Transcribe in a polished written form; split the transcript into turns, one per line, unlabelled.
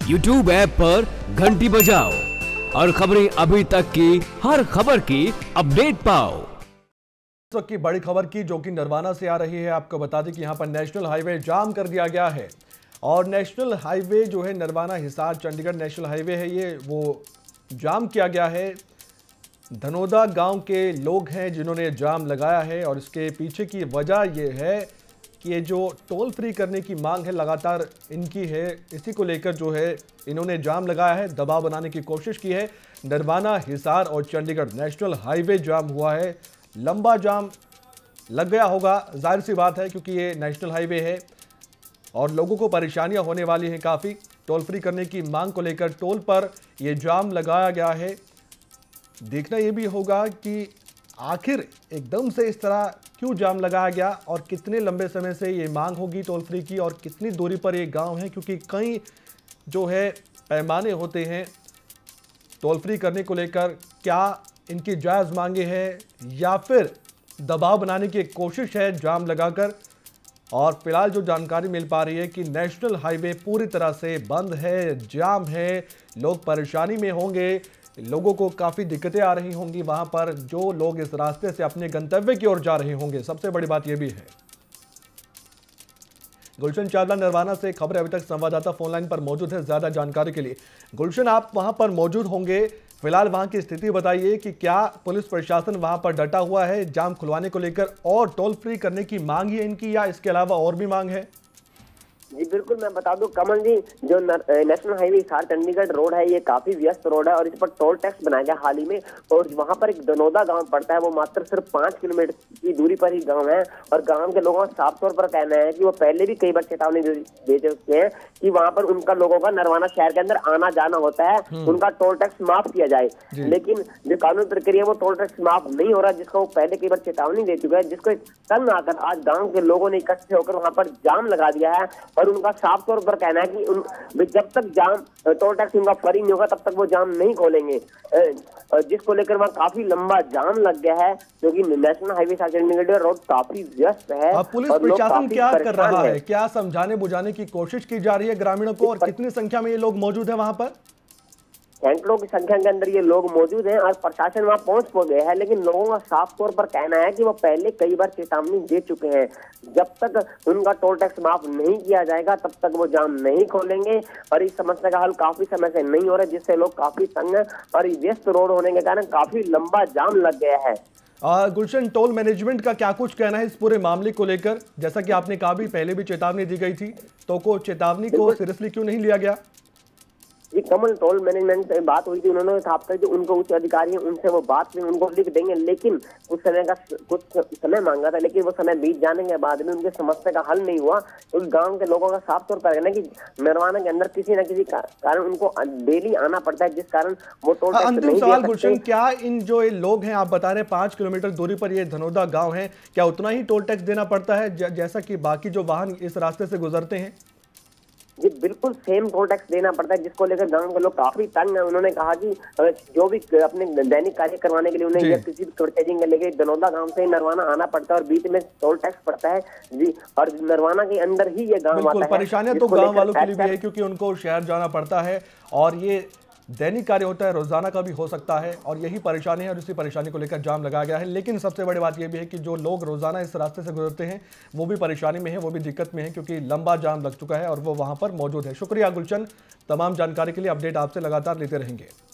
YouTube app पर घंटी बजाओ और खबरें अभी तक की हर खबर की अपडेट पाओ।
तो की बड़ी खबर की जो कि नरवाना से आ रही है, आपको बता दें कि यहां पर नेशनल हाईवे जाम कर दिया गया है और नेशनल हाईवे जो है नरवाना हिसार चंडीगढ़ नेशनल हाईवे है, ये वो जाम किया गया है। धनोदा गांव के लोग हैं जिन्होंने जाम लगाया है और इसके पीछे की वजह ये है कि ये जो टोल फ्री करने की मांग है लगातार इनकी है, इसी को लेकर जो है इन्होंने जाम लगाया है, दबाव बनाने की कोशिश की है। नरवाना हिसार और चंडीगढ़ नेशनल हाईवे जाम हुआ है, लंबा जाम लग गया होगा, जाहिर सी बात है क्योंकि ये नेशनल हाईवे है और लोगों को परेशानियां होने वाली हैं काफ़ी। टोल फ्री करने की मांग को लेकर टोल पर ये जाम लगाया गया है। देखना ये भी होगा कि आखिर एकदम से इस तरह क्यों जाम लगाया गया और कितने लंबे समय से ये मांग होगी टोल फ्री की और कितनी दूरी पर ये गांव है, क्योंकि कई जो है पैमाने होते हैं टोल फ्री करने को लेकर। क्या इनकी जायज़ मांगे हैं या फिर दबाव बनाने की कोशिश है जाम लगाकर? और फिलहाल जो जानकारी मिल पा रही है कि नेशनल हाईवे पूरी तरह से बंद है, जाम है, लोग परेशानी में होंगे, लोगों को काफ़ी दिक्कतें आ रही होंगी वहां पर जो लोग इस रास्ते से अपने गंतव्य की ओर जा रहे होंगे। सबसे बड़ी बात यह भी है। गुलशन चावला नरवाना से खबर अभी तक संवाददाता फोन लाइन पर मौजूद है ज्यादा जानकारी के लिए। गुलशन, आप वहां पर मौजूद होंगे, फिलहाल वहां की स्थिति बताइए कि क्या पुलिस प्रशासन वहां पर डटा हुआ है जाम खुलवाने को लेकर और टोल फ्री करने की मांग है इनकी या इसके अलावा और भी मांग है?
जी बिल्कुल, मैं बता दूं कमल जी, जो national highway Hisar Chandigarh road है ये काफी व्यस्त रोड है और इस पर टोल टैक्स बनाया गया हाल ही में। और वहां पर एक धनोदा गांव पड़ता है, वो मात्र सिर्फ 5 किलोमीटर की दूरी पर ही गांव है और गांव के लोगों का साफ तौर पर कहना है कि वो पहले भी कई बार चेतावनी दे चुके हैं कि वहां पर उनका लोगों का नरवाना शहर के अंदर आना जाना होता है, उनका टोल टैक्स माफ किया जाए। लेकिन जो कानून प्रक्रिया वो टोल टैक्स माफ नहीं हो रहा, जिसको वो पहले कई बार चेतावनी दे चुका है, जिसको तंग आकर आज गाँव के लोगों ने इकट्ठे होकर वहां पर जाम लगा दिया है। और उनका साफ तौर पर कहना है कि जब तक जाम टोल टैक्स उनका फ्री नहीं होगा तब तक वो जाम नहीं खोलेंगे, जिसको लेकर वहां काफी लंबा जाम लग गया है, क्योंकि नेशनल हाईवे चंडीगढ़ रोड काफी व्यस्त है।
पुलिस प्रशासन क्या कर रहा है, क्या समझाने बुझाने की कोशिश की जा रही है ग्रामीणों को और कितनी संख्या में ये लोग मौजूद है वहां पर?
सैकड़ों की संख्या के अंदर ये लोग मौजूद हैं और प्रशासन वहां पहुंच गए हैं, लेकिन लोगों का साफ तौर पर कहना है कि वो पहले कई बार चेतावनी दे चुके हैं, जब तक उनका टोल टैक्स माफ नहीं किया जाएगा तब तक वो जाम नहीं खोलेंगे। और इस समस्या का हल काफी समय से नहीं हो रहा है, जिससे लोग काफी तंग हैं और व्यस्त रोड होने के कारण काफी लंबा जाम लग गया है।
गुलशन, टोल मैनेजमेंट का क्या कुछ कहना है इस पूरे मामले को लेकर? जैसा कि आपने कहा भी पहले भी चेतावनी दी गई थी, तो चेतावनी को सीरियसली क्यों नहीं लिया गया?
ये कमल, टोल मैनेजमेंट से बात हुई थी, उन्होंने कहा था कि उनको उच्च अधिकारी हैं उनसे वो बात में उनको लिख देंगे, लेकिन कुछ समय मांगा था, लेकिन वो समय बीत जाने के बाद में उनके समस्या का हल नहीं हुआ। तो गांव के लोगों का साफ तौर पर कहना है कि नरवाना के अंदर किसी न किसी कारण उनको डेली आना पड़ता है, जिस कारण वो टोल टैक्स नहीं दे सकते।
सवाल गुलशन, क्या इन जो ये लोग हैं, आप बता रहे हैं 5 किलोमीटर दूरी पर ये धनोदा गाँव है, क्या उतना ही टोल टैक्स देना पड़ता है जैसा कि बाकी जो वाहन इस रास्ते से गुजरते हैं?
जी बिल्कुल सेम टोल टैक्स देना पड़ता है, जिसको लेकर गांव के लोग काफी तंग हैं। उन्होंने कहा कि जो भी अपने दैनिक कार्य करवाने के लिए उन्हें या किसी भी प्रोटेजिंग लेके धनोदा गांव से नरवाना आना पड़ता है और बीच में टोल टैक्स पड़ता है जी, और नरवाना के अंदर ही ये गांव आता है।
परेशानियां तो गांव वालों के लिए भी है क्योंकि उनको शहर जाना पड़ता है और ये दैनिक कार्य होता है, रोजाना का भी हो सकता है और यही परेशानी है और इसी परेशानी को लेकर जाम लगाया गया है। लेकिन सबसे बड़ी बात यह भी है कि जो लोग रोजाना इस रास्ते से गुजरते हैं वो भी परेशानी में है, वो भी दिक्कत में है क्योंकि लंबा जाम लग चुका है और वो वहां पर मौजूद है। शुक्रिया गुलशन, तमाम जानकारी के लिए अपडेट आपसे लगातार लेते रहेंगे।